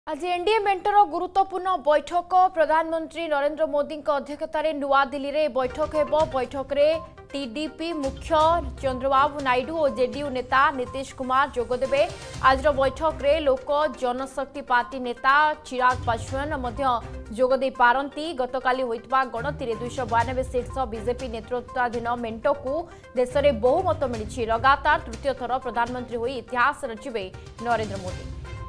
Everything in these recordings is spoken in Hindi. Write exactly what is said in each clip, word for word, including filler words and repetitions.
आज एनडीए मेंटर गुरुत्वपूर्ण बैठक प्रधानमंत्री नरेंद्र मोदी अध्यक्षतार नुआ दिल्ली में बैठक हो। बैठक में टीडीपी मुख्य चंद्रबाबू नायडू और जेडीयू नेता नीतीश कुमार जोगदेवे। आज बैठक में लोक जनशक्ति पार्टी नेता चिराग पासवान जोगदे पारती। गतकाली होइतबा गणति दुईश बयानबे सीट बीजेपी नेतृत्वाधीन मेंट को देश में बहुमत मिली। लगातार तृतीय थर प्रधानमंत्री होई इतिहास रचिबे नरेंद्र मोदी।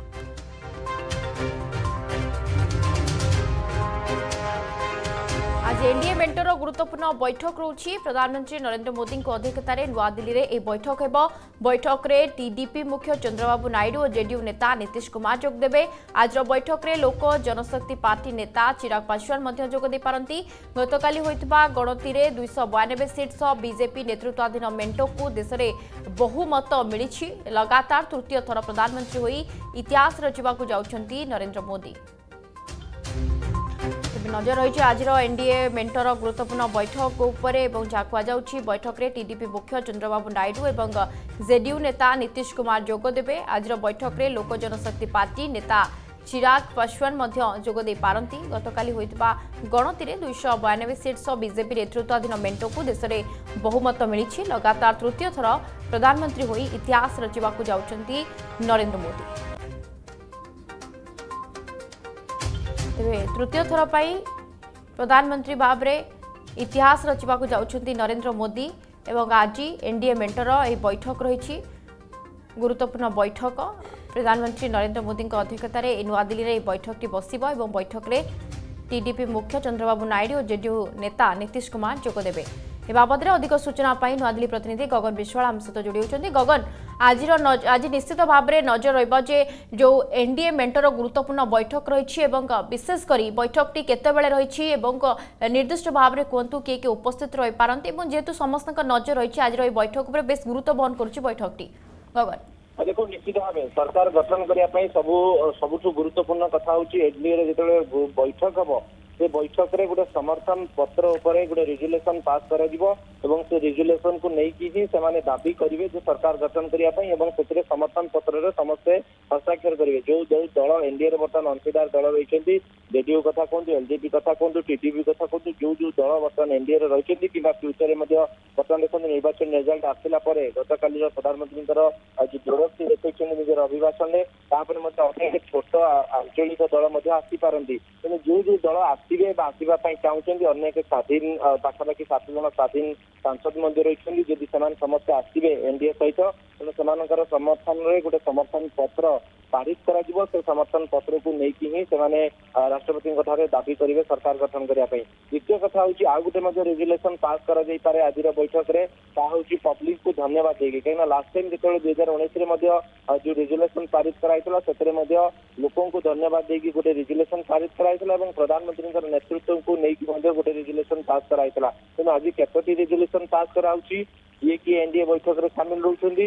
आज एनडीए मेंटर गुरुत्वपूर्ण बैठक रोची। प्रधानमंत्री नरेंद्र मोदी अध्यक्षतार नुआ दिल्ली में यह बैठक हो। बैठक में टीडीपी मुख्य चंद्रबाबू नायडू और जेडीयू नेता नीतीश कुमार जोगदेवे। आज बैठक में लोक जनशक्ति पार्टी नेता चिराग पासवान जोगदे पारती। गतकाली होइतबा गणति में दुईश बयानबे सीट बीजेपी नेतृत्वाधीन मेंट को देश में बहुमत मिली। लगातार तृतीय थर प्रधानमंत्री होई इतिहास रचिबा जाउछंती नरेंद्र मोदी। नजर रही आज एनडीए मेंटर गुरुत्वपूर्ण बैठक उपर जहाँ बैठक में टीडीपी मुख्य चंद्रबाबू नायडू और जेडीयू नेता नीतीश कुमार जोगदेवे। आज बैठक में लोक जनशक्ति पार्टी नेता चिराग पासवान जोगदे पारती। गतकाली होइतबा गणति में दुईश बयानबे सीट बीजेपी नेतृत्वाधीन मेंट को देश में बहुमत मिली। लगातार तृतीय थर प्रधानमंत्री होई इतिहास रचिबा जाउछंती नरेंद्र मोदी। तेरे तृतीय थर पर प्रधानमंत्री भाव में इतिहास रचिबा जाउछंती नरेंद्र मोदी। एवं आज एनडीए मेंटर यह बैठक रही। गुरुत्वपूर्ण बैठक प्रधानमंत्री नरेंद्र मोदी अध्यक्षतार नुआ दिल्ली में बैठक बसिब। बैठक में टीडीपी मुख्य चंद्रबाबू नायडू और जेडीयू नेता नीतीश कुमार जोगदेवे। ए बाबद अधिक सूचना नुआ दिल्ली प्रतिनिधि गगन विश्वाल आम सहित जोड़ी होती। गगन आज आज निश्चित भाव में नजर रही जो एनडीए मेंटर गुरुत्वपूर्ण बैठक रही। विशेषकर बैठकटी केतबेले रही निर्दिष्ट भाव में कहतु किए किए उपस्थित रही पारती। जेहेतु समस्त नजर रही आज बैठक पर बेस गुरुत्व बहन कर बैठकटी। गगन देखो निश्चित भाव सरकार गठन करने सबू सबुठ गुरुत्वपूर्ण कथा हूँ एनडीए जो बैठक हम से बैठक में गोटे समर्थन पत्र उपर गोटे रिजोल्यूशन पास कर से रिजोल्यूशन को लेकिन ही से दाबी करेंगे जो सरकार गठन करने समर्थन पत्र समस्ते हस्ताक्षर करेंगे। जो जो दल एनडीए बर्तमान अंशीदार दल रही जेडीयू कथा कहतु एलजेपी कथा कहतु टीडीपी कथा कहतु जो जो दल बर्तमान एनडीए रही कि फ्यूचर में बर्तमान देखो निर्वाचन रिजल्ट आसला गतकाली प्रधानमंत्री जो दृढ़ोक्ति देखते निजर अभिभाषण में अनेक छोट आंचलिक दल आसीपारती तेणु जो जो दल आसवे आसवाई चाहते अनेक स्वाधीन पाखापाखि सात जन स्वाधीन सांसद रही जदि समस्ते आसवे एनडीए सहित तेणु से समर्थन में गोटे समर्थन पत्र पारित कर समर्थन पत्र को लेकिन ही से राष्ट्रपति दाबी करेंगे सरकार गठन करने। द्वितीय कथा हूँ आउ गोटे रिजोल्यूशन पास कर आज बैठक में हूँ पब्लिक को धन्यवाद देगी कहीं लास्ट टाइम जो दुई हजार उन्नीस जो रिजोल्यूशन पारित कराइला से लोकों को धन्यवाद देगी गोटे रिजोल्यूशन पारित कराइला प्रधानमंत्री नेतृत्व को लेकिन गोटे रिजोल्यूशन पास कराइला। तेणु आज केतोटी रिजोल्यूशन पास कराउची ये कि एनडीए बैठक में सामिल रहउछंदी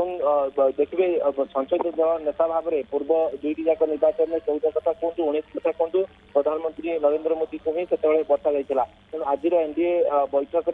देखिए संसदीय दल नेता भाव में पूर्व दुईटी जाक निर्वाचन में चौदह कथा कहतु उन्नीस कथा कहतु प्रधानमंत्री नरेंद्र मोदी को ही से बचा जाइला। तेणु आज एनडीए बैठक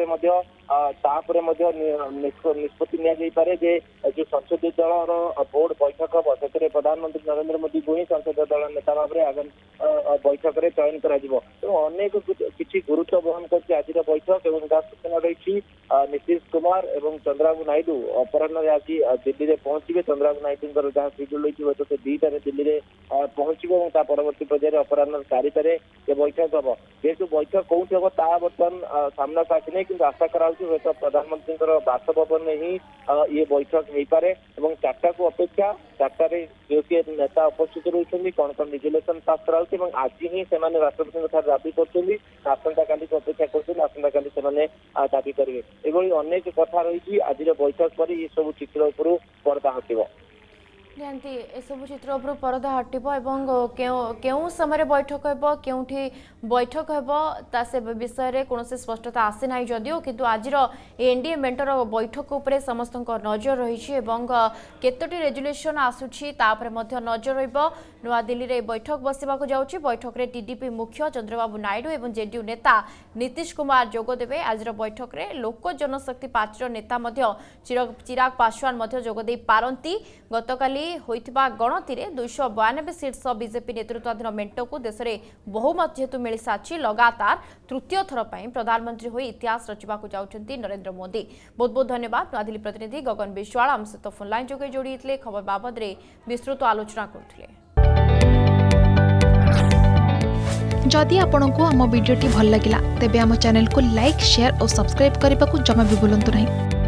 में निष्पत्ति निपारे जो संसदीय दल बोर्ड बैठक हम से प्रधानमंत्री नरेंद्र मोदी को ही संसदीय दल नेता भाव में आगामी बैठक में चयन कर अनेक किसी गुरुत्व बहन कर आज बैठक और सूचना रही नीतीश कुमार एवं चंद्रबाबू नायडू अपराह आज दिल्ली में पहुंचे। चंद्रबाबू नायडू जहाँ शेड्यूल रही तो दीटार दिल्ली में पहुंचे और परवर्ती पर्यायर अपराह चारिटार ये बैठक हम जेहतु बैठक कौटी हम ता बर्तमान सामना को आसी कि आशा कराई तो प्रधानमंत्री बासभवन में ही ये बैठक हो पारे और चार्टा को अपेक्षा चार्टार जो कि नेता उपस्थित रही कौन कौन रिजोल्यूशन पास कराऊँच आज ही से राष्ट्रपति दाबी कर आसंता काली को अपेक्षा कर आसंता काली से दाबी करेंगे। एभली अनेक कथा रही आज बैठक पर ये सब चित्र उपर पर्दा हटिब निहांती एसबू चित्र उपर परदा हटिब केउ समय बैठक हो केउठी बैठक हो से विषय में कौन स्पष्टता आसी ना जदिव किंतु आज एनडीए मेंटर बैठक उपर समस्त नजर रही केतोटी रेजुलेशन आसूची नजर रहिब। नुआ दिल्ली में बैठक बसवाक जाउची। बैठक में टीडीपी मुख्य चंद्रबाबू नायडू और जेडीयू नेता नीतीश कुमार जोगदेवे। आज बैठक में लोक जनशक्ति पार्टी नेता चिराग पासवान जोगदे पारती। गतकाली होइतिबा गणति रे दुई सौ बयानबे सीट सह बीजेपी नेतृत्वाधीन मेंट को देश में बहुमत जेहेतु मिल सारी लगातार तृतीय थर पर प्रधानमंत्री होई इतिहास रचिबाकु जाउछंती नरेंद्र मोदी। बहुत बहुत धन्यवाद। नयादिल्ली प्रतिनिधि गगन विश्वाल आम सहित फोन लाइन जोगे जोड़ी खबर बाबद रे विस्तृत आलोचना करथिले। जदि आपंक आम भिडी भल लगा तेब आम चैनल को लाइक शेयर और सब्सक्राइब करने को जमा भी भूलु नहीं।